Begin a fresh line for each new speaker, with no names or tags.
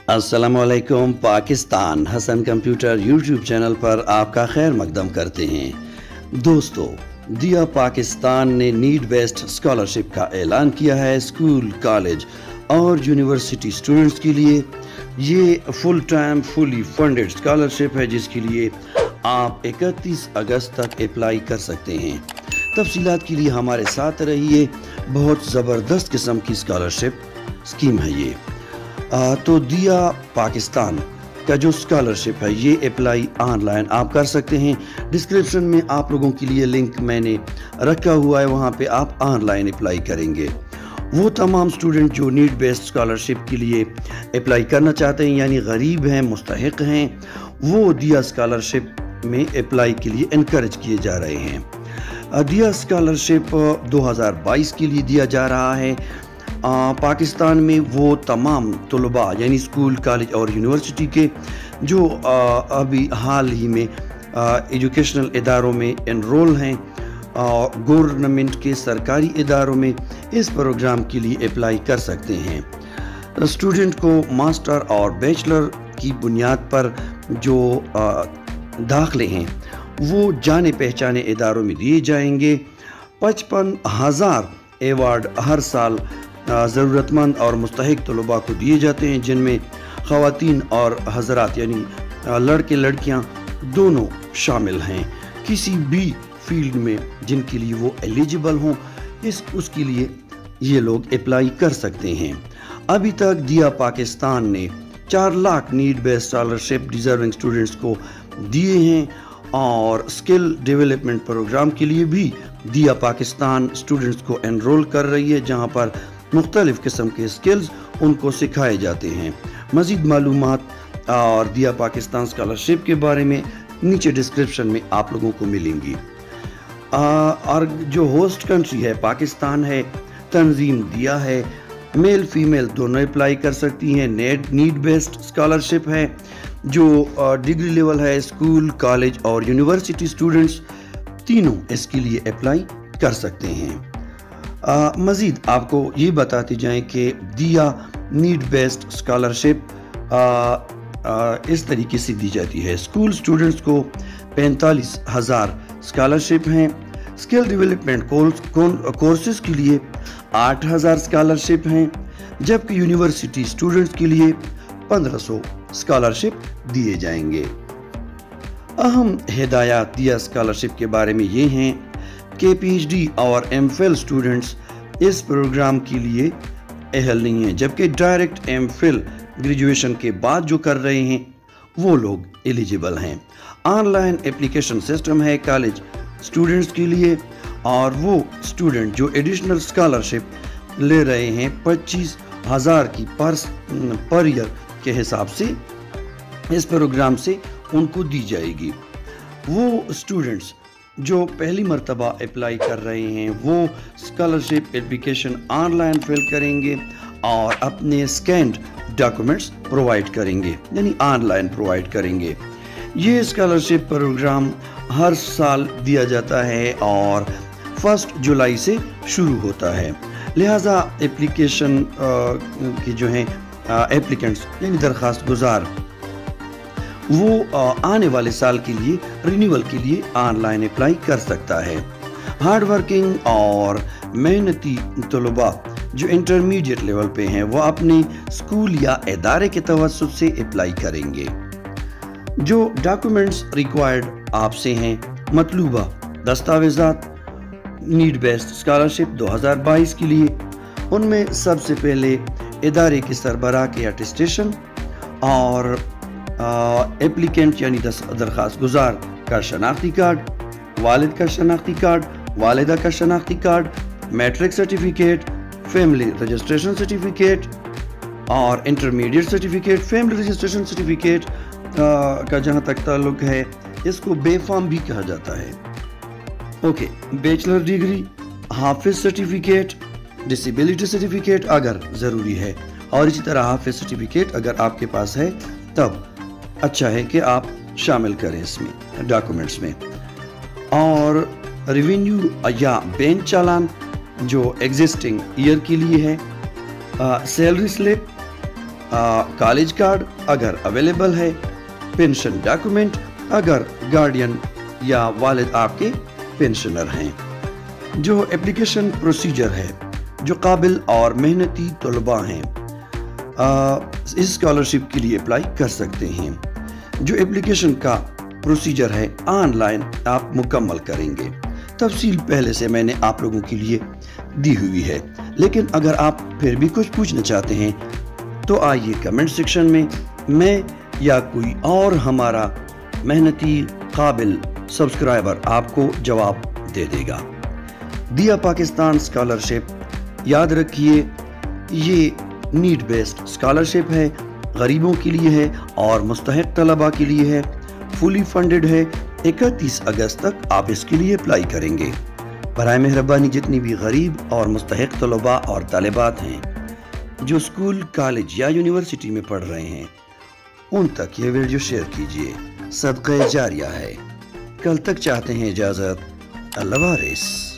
अस्सलामुअलैकुम Pakistan Hasan computer YouTube channel पर आपका खैर मकदम करते हैं। दोस्तों, दिया पाकिस्तान ने नीड बेस्ड स्कॉलरशिप का ऐलान किया है स्कूल, कॉलेज और यूनिवर्सिटी स्टूडेंट्स के लिए। ये full time fully funded scholarship है जिसके लिए आप 31 अगस्त तक अप्लाई कर सकते हैं। तफसीलात के लिए हमारे साथ रहिए। बहुत ज़बरदस्त किस्म की स्कॉलरशिप स्कीम है ये। तो दिया पाकिस्तान का जो स्कॉलरशिप है ये अप्लाई ऑनलाइन आप कर सकते हैं। डिस्क्रिप्शन में आप लोगों के लिए लिंक मैंने रखा हुआ है, वहाँ पे आप ऑनलाइन अप्लाई करेंगे। वो तमाम स्टूडेंट जो नीड बेस्ड स्कॉलरशिप के लिए अप्लाई करना चाहते हैं, यानी गरीब हैं, मुस्तहिक हैं, वो दिया स्कॉलरशिप में अप्लाई के लिए इनकरेज किए जा रहे हैं। दिया स्कॉलरशिप 2022 के लिए दिया जा रहा है। पाकिस्तान में वो तमाम तलबा यानी स्कूल, कॉलेज और यूनिवर्सिटी के जो अभी हाल ही में एजुकेशनल इदारों में एनरोल हैं, गवर्नमेंट के सरकारी इदारों में इस प्रोग्राम के लिए अप्लाई कर सकते हैं। स्टूडेंट को मास्टर और बैचलर की बुनियाद पर जो दाखिले हैं वो जाने पहचाने इदारों में दिए जाएंगे। 55,000 एवार्ड हर साल ज़रूरतमंद और मुस्तहिक तलबा को दिए जाते हैं, जिनमें ख़वातीन और हज़रात यानी लड़के लड़कियां दोनों शामिल हैं। किसी भी फील्ड में जिनके लिए वो एलिजिबल हों उसके लिए ये लोग अप्लाई कर सकते हैं। अभी तक दिया पाकिस्तान ने 4 lakh need based scholarship deserving students को दिए हैं और स्किल डेवलपमेंट प्रोग्राम के लिए भी दिया पाकिस्तान स्टूडेंट्स को एनरोल कर रही है, जहां पर मुख्तलिफ किस्म के स्किल्स उनको सिखाए जाते हैं। मज़ीद मालूमात और दिया पाकिस्तान स्कॉलरशिप के बारे में नीचे डिस्क्रिप्शन में आप लोगों को मिलेंगी। और जो होस्ट कंट्री है पाकिस्तान है, तंजीम दिया है, मेल फीमेल दोनों अप्लाई कर सकती हैं। नीड बेस्ड स्कॉलरशिप है जो डिग्री लेवल है, स्कूल, कॉलेज और यूनिवर्सिटी स्टूडेंट्स तीनों इसके लिए अप्लाई कर सकते हैं। मज़ीद आपको ये बताते जाएं कि दिया नीड बेस्ड स्कॉलरशिप इस तरीके से दी जाती है। स्कूल स्टूडेंट्स को 45,000 स्कॉलरशिप हैं। स्किल डेवलपमेंट कोर्सेज के लिए 8,000 स्कॉलरशिप हैं, जबकि यूनिवर्सिटी स्टूडेंट्स के लिए 1,500 स्कॉलरशिप दिए जाएंगे। अहम हिदायत दिया स्कॉलरशिप के बारे में ये हैं कि पीएचडी और एमफिल स्टूडेंट्स इस प्रोग्राम के लिए अहल नहीं हैं, जबकि डायरेक्ट एमफिल ग्रेजुएशन के बाद जो कर रहे हैं वो लोग एलिजिबल हैं। ऑनलाइन एप्लीकेशन सिस्टम है कॉलेज स्टूडेंट्स के लिए, और वो स्टूडेंट जो एडिशनल स्कॉलरशिप ले रहे हैं 25,000 की पर ईयर के हिसाब से इस प्रोग्राम से उनको दी जाएगी। वो स्टूडेंट्स जो पहली मर्तबा अप्लाई कर रहे हैं वो स्कॉलरशिप एप्लीकेशन ऑनलाइन फिल करेंगे और अपने स्कैन्ड डॉक्यूमेंट्स प्रोवाइड करेंगे, यानी ऑनलाइन प्रोवाइड करेंगे। ये स्कॉलरशिप प्रोग्राम हर साल दिया जाता है और 1 जुलाई से शुरू होता है। लिहाजा एप्लीकेशन की जो हैं एप्लीकेंट्स यानी दरख्वास्त गुजार वो आने वाले साल के लिए रिन्यूअल के लिए ऑनलाइन अप्लाई कर सकता है। हार्ड वर्किंग और मेहनती तलबा जो इंटरमीडिएट लेवल पे हैं वो अपने स्कूल या इदारे के तवस्सुत से अप्लाई करेंगे। जो डॉक्यूमेंट्स रिक्वायर्ड आपसे हैं, मतलूबा दस्तावेज़ात नीड बेस्ड स्कॉलरशिप 2022 के लिए, उनमें सबसे पहले इदारे के सरबराह के अटेस्टेशन और एप्लीकेंट यानी दरख्वास्त गुजार का शनाख्ती कार्ड, वालिद का शनाख्ती कार्ड, वालिदा का शनाख्ती card, matric certificate, family registration certificate और intermediate certificate. Family registration certificate का जहाँ तक ताल्लुक है इसको बेफाम भी कहा जाता है। Okay, bachelor degree, Hafiz certificate, disability certificate अगर ज़रूरी है, और इसी तरह हाफिज सर्टिफिकेट अगर आपके पास है तब अच्छा है कि आप शामिल करें इसमें डॉक्यूमेंट्स में। और रेवेन्यू या बैंक चालान जो एग्जिस्टिंग ईयर के लिए है, सैलरी स्लिप कॉलेज कार्ड अगर अवेलेबल है, पेंशन डॉक्यूमेंट अगर गार्डियन या वालिद आपके पेंशनर हैं। जो एप्लीकेशन प्रोसीजर है, जो काबिल और मेहनती तलबा हैं इस स्कॉलरशिप के लिए अप्लाई कर सकते हैं। जो एप्लीकेशन का प्रोसीजर है ऑनलाइन आप मुकम्मल करेंगे। तफसील पहले से मैंने आप लोगों के लिए दी हुई है, लेकिन अगर आप फिर भी कुछ पूछना चाहते हैं तो आइए कमेंट सेक्शन में मैं या कोई और हमारा मेहनती काबिल सब्सक्राइबर आपको जवाब दे देगा। दिया पाकिस्तान स्कॉलरशिप, याद रखिए ये नीड बेस्ड स्कॉलरशिप है, गरीबों के लिए है और मुस्तहिक तलबा के लिए है, फुली फंडेड है। 31 अगस्त तक आप इसके लिए अप्लाई करेंगे। बराए मेहरबानी जितनी भी गरीब और मुस्तहिक तलबा और तालिबात हैं जो स्कूल, कॉलेज या यूनिवर्सिटी में पढ़ रहे हैं, उन तक ये वीडियो शेयर कीजिए। सदक़े जारिया है। कल तक चाहते हैं इजाज़त। अल्लाह हाफ़िज़।